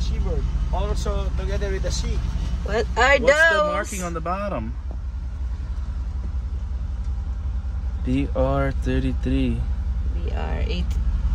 seabird. Also together with the sea. What are What's those? the marking on the bottom? BR33. BR8.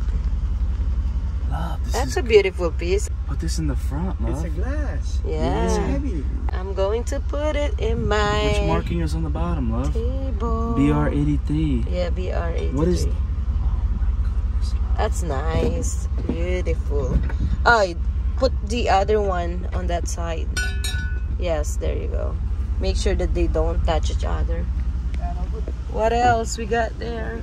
Love, this That's is a beautiful piece. Put this in the front, love. It's a glass. Yeah. It's heavy. I'm going to put it in my Which marking is on the bottom, love? table. BR83. Yeah, BR83. What is? That's nice. Beautiful. Oh, put the other one on that side. Yes, there you go. Make sure that they don't touch each other. What else we got there?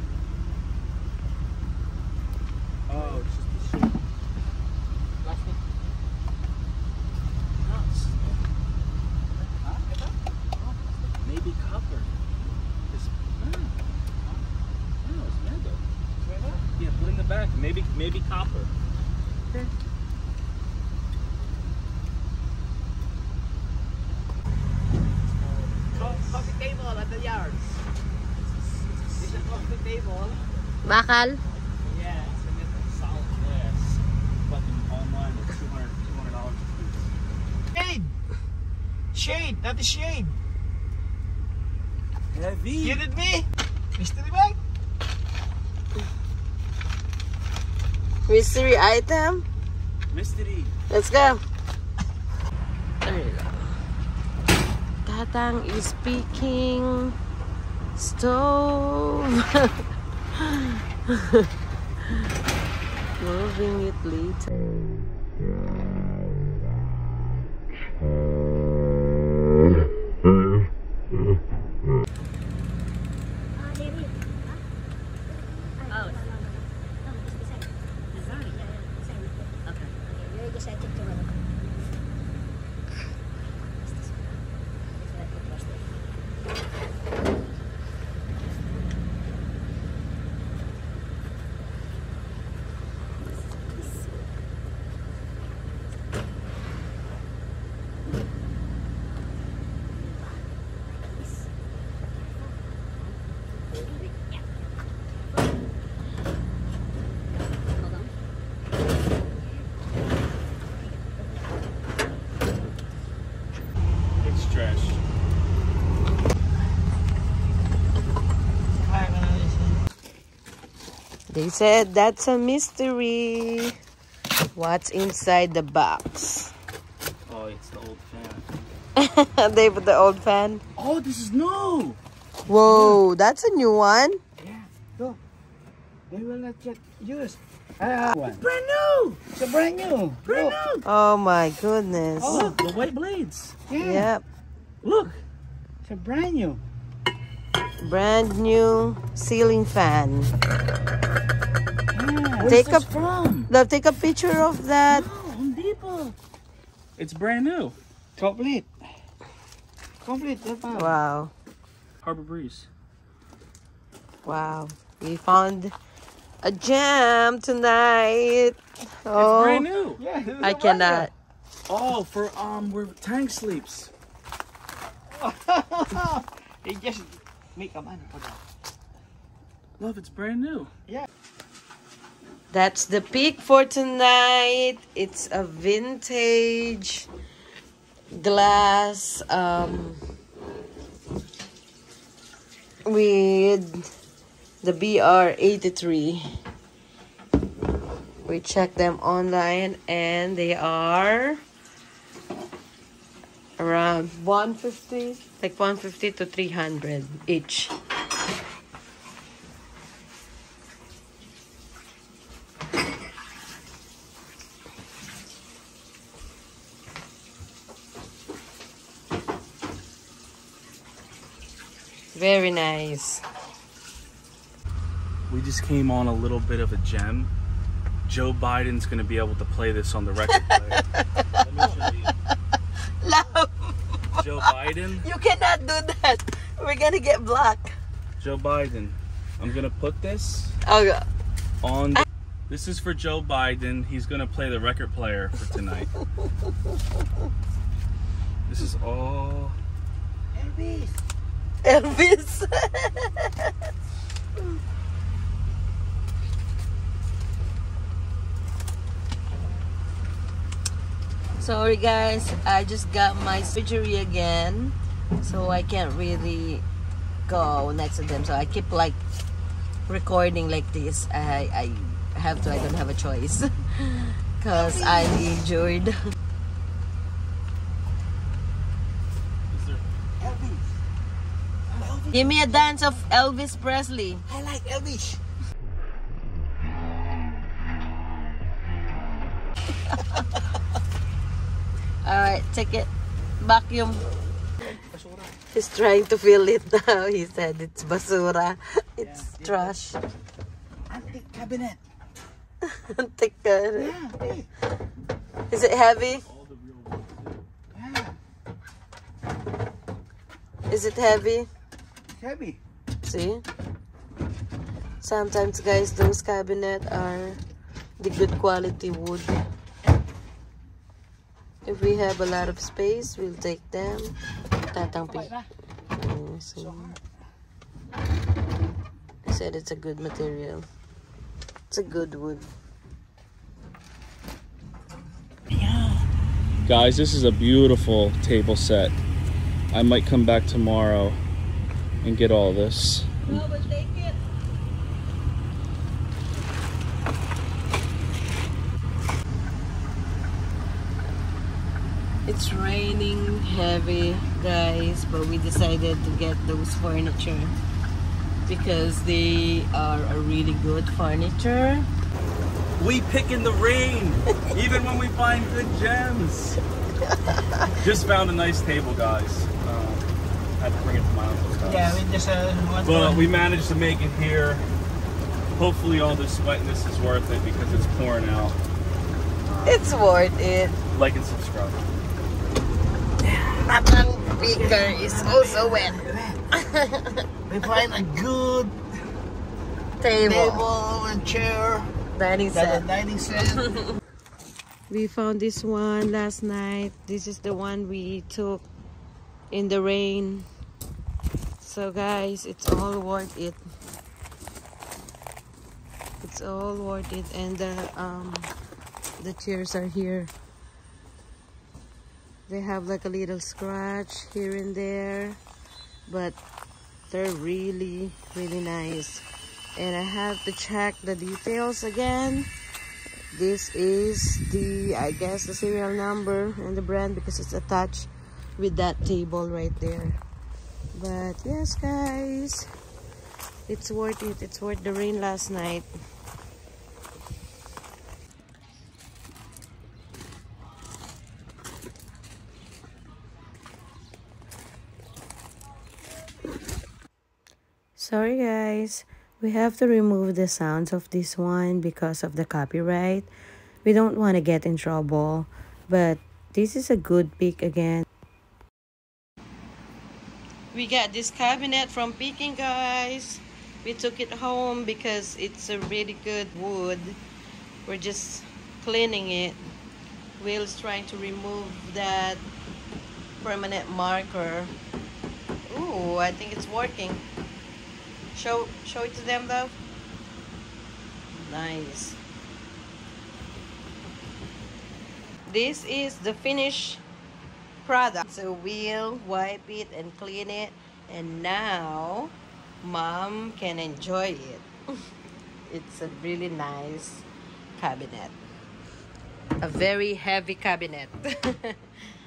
Oh, it's just the sheet. Plastic. Maybe copper. It's, no, it's metal. Yeah, put in the back. Maybe copper. Okay. Coffee table at the yards. It's a coffee table. Bakal? Yeah, it's a solid glass. Fucking online, it's $200 a piece. Shade! Shade! That is shade! Heavy. You did me! Mystery bag! Mystery item? Mystery. Let's go. There you go. Tatang is picking stove. Moving it later. It's trash. They said that's a mystery. What's inside the box? Oh, it's the old fan. They put the old fan. Oh, this is new. Whoa, that's a new one. Yeah, go. They will not get used. Brand new! It's a brand new! Brand new! Oh my goodness. Oh, look, the white blades. Yeah. Yep. Look! It's a brand new. Brand new ceiling fan. Yeah. Where's Take this a- from? Love, take a picture of that. Oh, Home Depot. It's brand new. Complete. Complete. Wow. Harbor Breeze. Wow. We found a gem tonight. Oh, It's brand new. Yeah, this is I a cannot. Oh, for where Tank sleeps. They just make a money for that. Love, it's brand new. Yeah. That's the pick for tonight. It's a vintage glass with the BR83. We checked them online and they are around 150, like 150 to 300 each. Very nice. We just came on a little bit of a gem. Joe Biden's gonna be able to play this on the record player. Let me show you. Love, Joe Biden. you cannot do that. We're gonna get blocked. Joe Biden. I'm gonna put this Oh, on. The, this is for Joe Biden. He's gonna play the record player for tonight. This is all. Elvis. Elvis. Sorry guys, I just got my surgery again, so I can't really go next to them. So I keep like recording like this. I have to. I don't have a choice because I'm injured. Give me a dance of Elvis Presley. I like Elvis. Alright, take it. Vacuum. He's trying to fill it now. He said it's basura. It's trash. Antique cabinet. Antique cabinet. Yeah. Is it heavy? Yeah. Is it heavy? Heavy. See? Sometimes guys, those cabinets are the good quality wood. If we have a lot of space, we'll take them. Tatangpi. So, I said it's a good material. It's a good wood. Guys, this is a beautiful table set. I might come back tomorrow and get all this. No, but take it. It's raining heavy, guys, but we decided to get those furniture because they are a really good furniture. We pick in the rain, even when we find good gems. Just found a nice table, guys. Had to bring it to my uncle's house. Yeah, we just But we managed to make it here. Hopefully all this wetness is worth it because it's pouring out. It's worth it. Like and subscribe. Tatang speaker is also wet. we find a good table and chair. Dining set. Dining set. We found this one last night. This is the one we took in the rain. So guys, it's all worth it. It's all worth it. And the chairs are here. They have like a little scratch here and there, but they're really nice. And I have to check the details again. This is the, I guess, the serial number and the brand because it's attached with that table right there. But yes guys, it's worth it. It's worth the rain last night. Sorry guys, we have to remove the sounds of this one because of the copyright. We don't want to get in trouble, but this is a good pick again. We got this cabinet from Peking, guys. We took it home because it's a really good wood. We're just cleaning it. Will's trying to remove that permanent marker. Ooh, I think it's working. Show it to them though. Nice. This is the finished product. So we'll wipe it and clean it, and now Mom can enjoy it. It's a really nice cabinet. A very heavy cabinet.